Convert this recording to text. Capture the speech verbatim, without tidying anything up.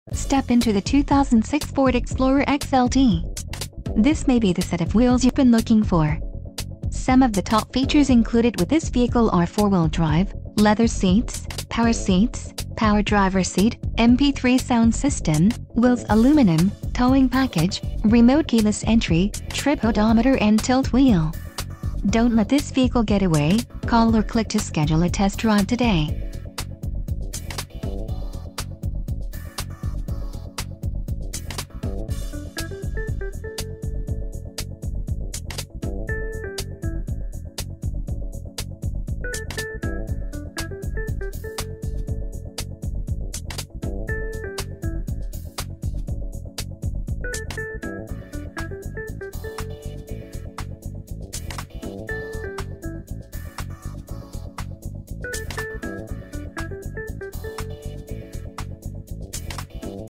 Step into the two thousand six Ford Explorer X L T. This may be the set of wheels you've been looking for. Some of the top features included with this vehicle are four-wheel drive, leather seats, power seats, power driver seat, M P three sound system, wheels aluminum, towing package, remote keyless entry, trip odometer and tilt wheel. Don't let this vehicle get away. Call or click to schedule a test drive today.